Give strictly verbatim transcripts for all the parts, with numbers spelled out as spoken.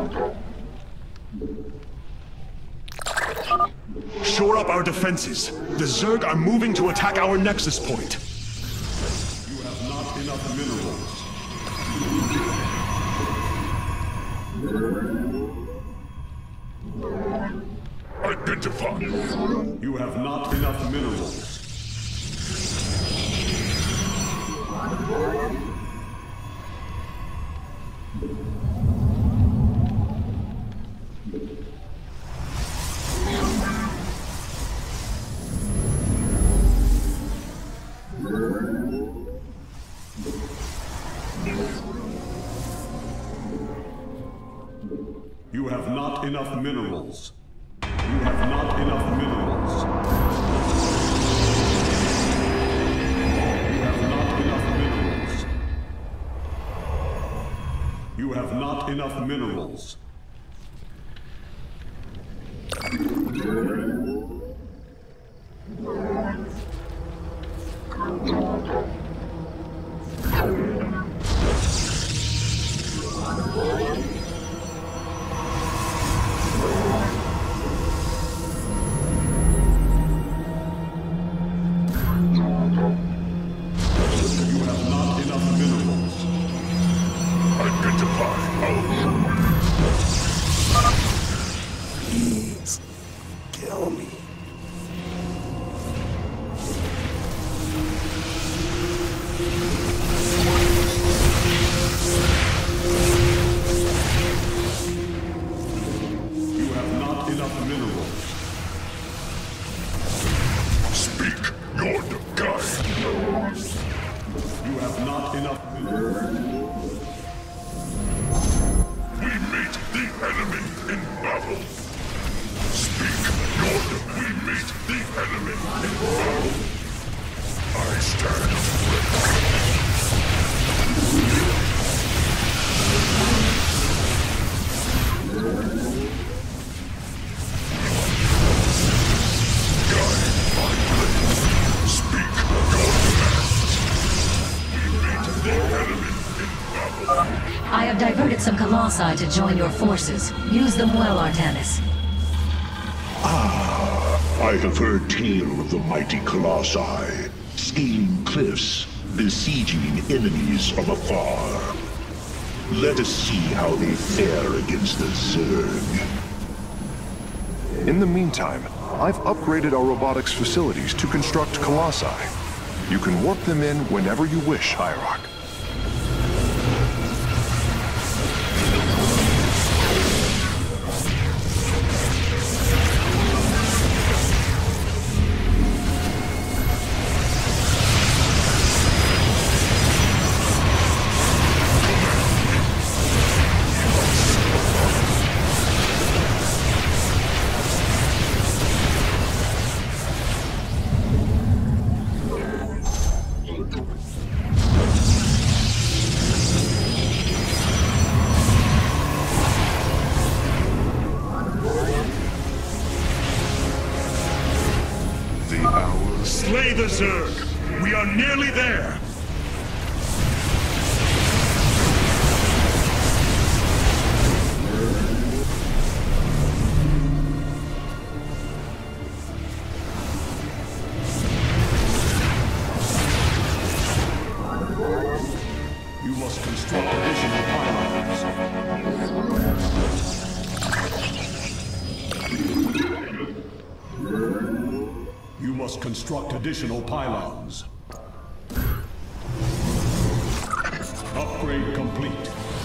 Shore up our defenses. The Zerg are moving to attack our nexus point. You have not enough minerals. Identify. You have not enough minerals. You have not enough minerals. You have not enough minerals. You have not enough minerals. You have not enough minerals. Please, kill me. You have not enough minerals. Speak your guide. You have not enough minerals. We meet the enemy in battle. Speak your We meet the enemy in battle. I stand ready. Guide my blade. Speak your commands. We meet the enemy in battle. I have diverted some Colossi to join your forces. Use them well, Artanis. Ah, I have heard tale of the mighty Colossi, scaling cliffs, besieging enemies from afar. Let us see how they fare against the Zerg. In the meantime, I've upgraded our robotics facilities to construct Colossi. You can warp them in whenever you wish, Hierarch. Slay the Zerg! We are nearly there! You must construct additional pylons. You must construct additional pylons. Upgrade complete.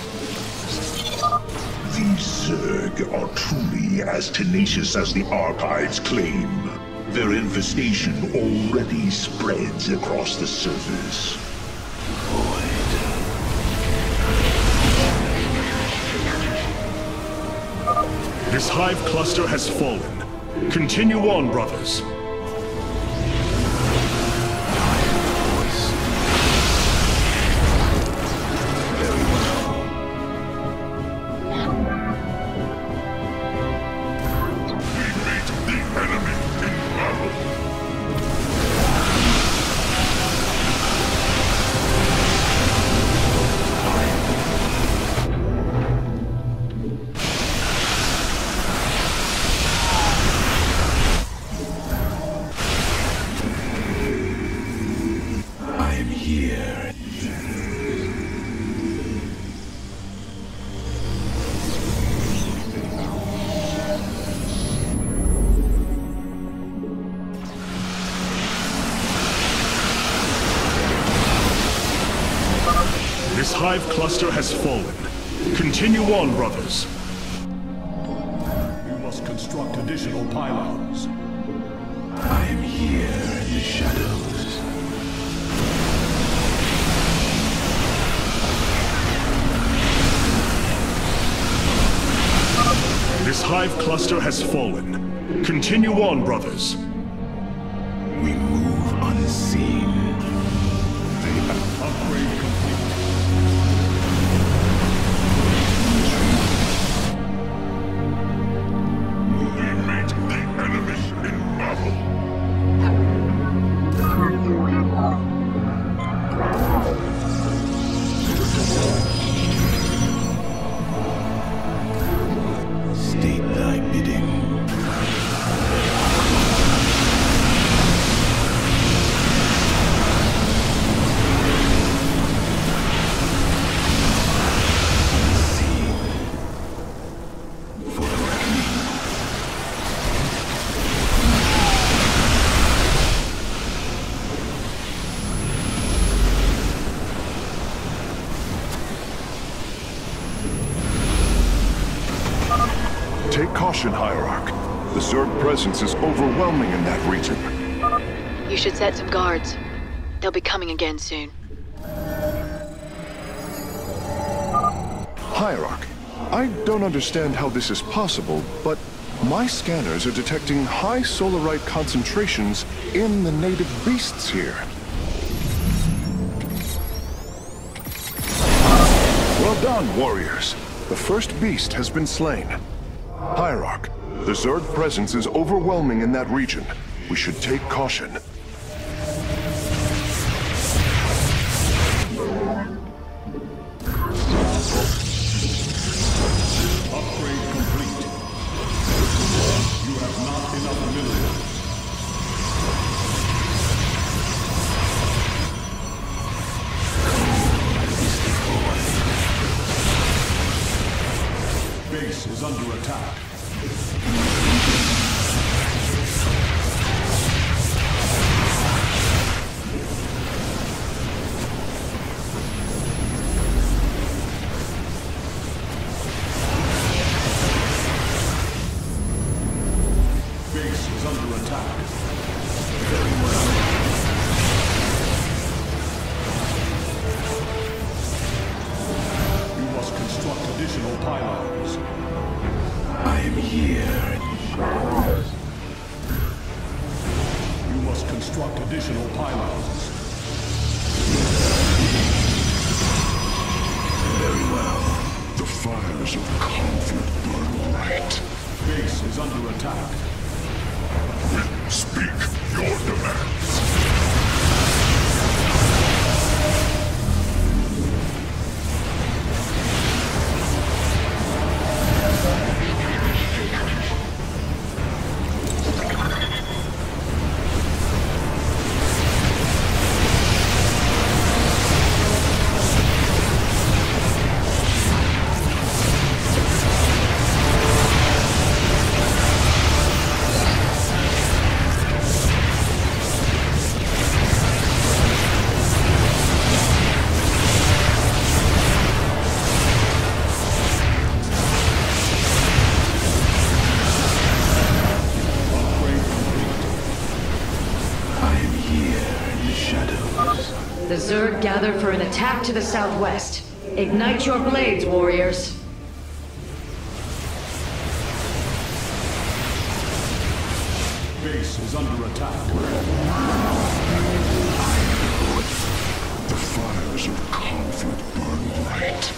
These Zerg are truly as tenacious as the Archives claim. Their infestation already spreads across the surface. This hive cluster has fallen. Continue on, brothers. hive cluster has fallen. Continue on, brothers. You must construct additional pylons. I am here in the shadows. This hive cluster has fallen. Continue on, brothers. We move unseen. Upgrade complete. We meet the enemy in battle. State thy bidding. Take caution, Hierarch. The Zerg presence is overwhelming in that region. You should set some guards. They'll be coming again soon. Hierarch, I don't understand how this is possible, but my scanners are detecting high solarite concentrations in the native beasts here. Well done, warriors. The first beast has been slain. Hierarch, the Zerg presence is overwhelming in that region. We should take caution. Upgrade complete. You have not enough minerals. Base is under attack. Base is under attack. Very well. You must construct additional pylons. I am here in the shadows. You must construct additional pylons. Very well. The fires of conflict burn bright. Base is under attack. Speak your demands. The Zerg gather for an attack to the southwest. Ignite your blades, warriors. Base is under attack. The fires of conflict burn bright.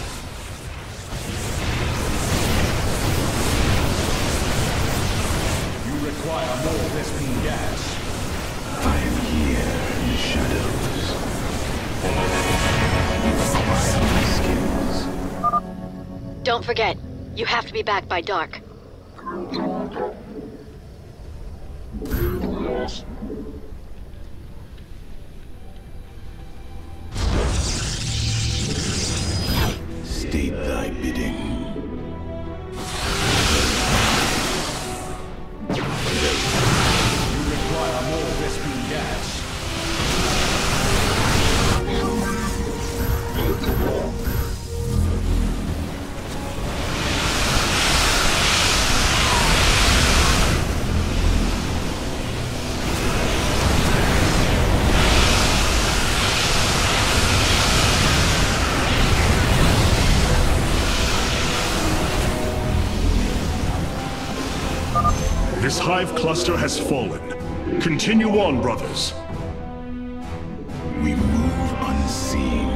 You require more Vespene gas. I am here in the shadows. Don't forget, you have to be back by dark. State thy bidding. You require more Vespene gas. This hive cluster has fallen. Continue on, brothers. We move unseen.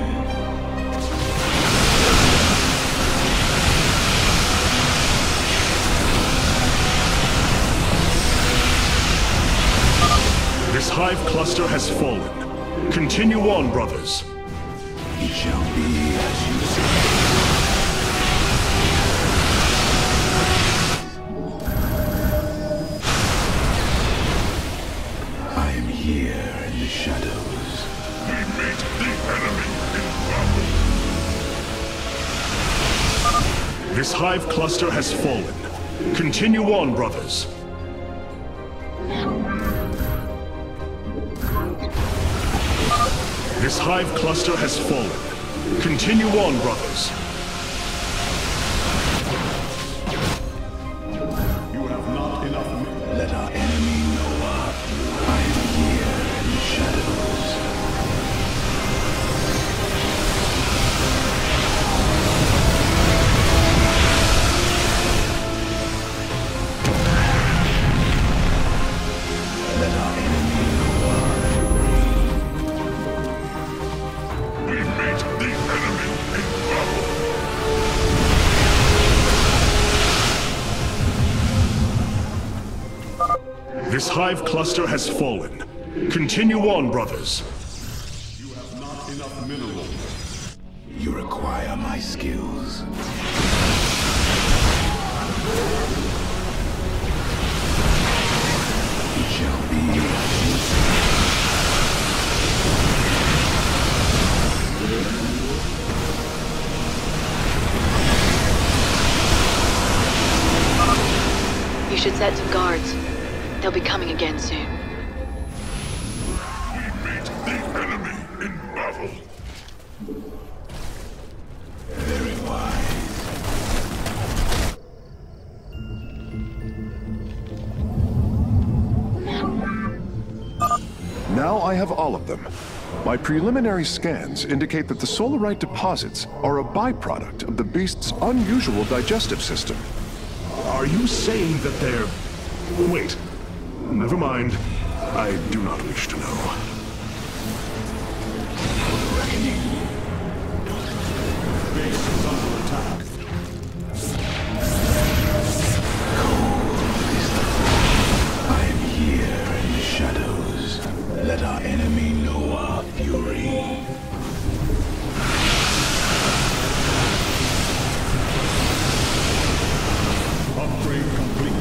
This hive cluster has fallen. Continue on, brothers. It shall be as you say. I am here in the shadows. We meet the enemy in battle. This hive cluster has fallen. Continue on, brothers. This hive cluster has fallen. Continue on, brothers. You have not enough. Let our enemy know our I am here in the shadows. Let our enemy know our We meet the enemy in battle. This hive cluster has fallen. Continue on, brothers. You have not enough minerals. You require my skills. It shall be as you say. You should set some guards. They'll be coming again soon. We meet the enemy in battle. Very wise. Now I have all of them. My preliminary scans indicate that the solarite deposits are a byproduct of the beast's unusual digestive system. Are you saying that they're... Wait. Never mind. I do not wish to know. Base is under attack. I am here in the shadows. Let our enemy know our fury. Upgrade complete.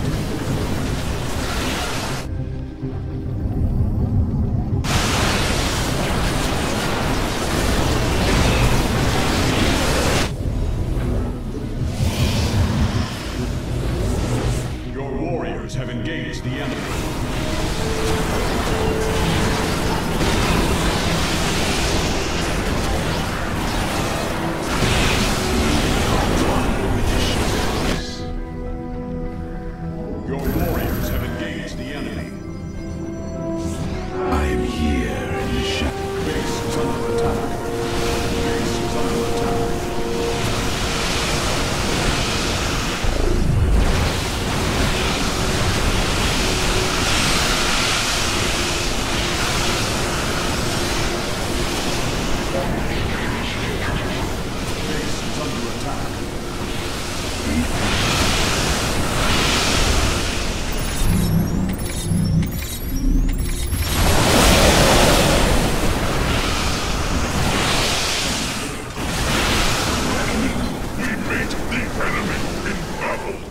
Your warriors have engaged the enemy. Your warriors have engaged the enemy. I am here in the shadows. Base is under attack. Base is under attack. Base is under attack. We meet the enemy in battle.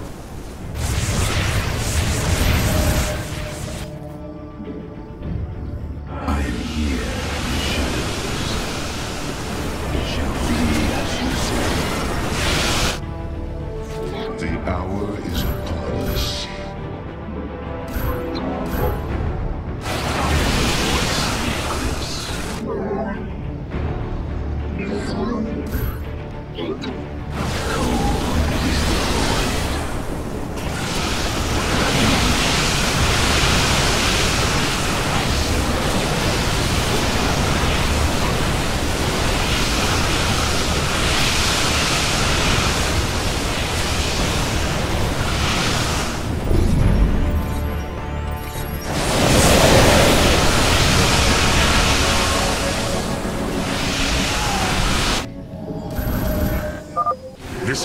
I am here in the shadows. It shall be as you say. The hour is upon us.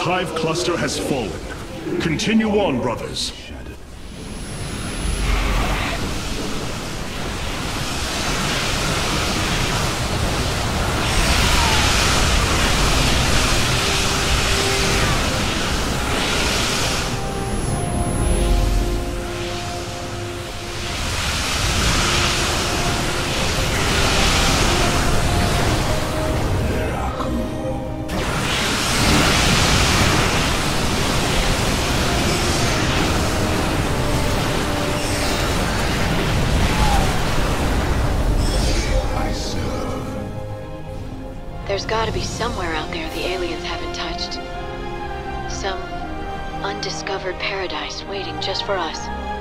Hive cluster has fallen. Continue on, brothers. There's gotta be somewhere out there the aliens haven't touched. Some undiscovered paradise waiting just for us.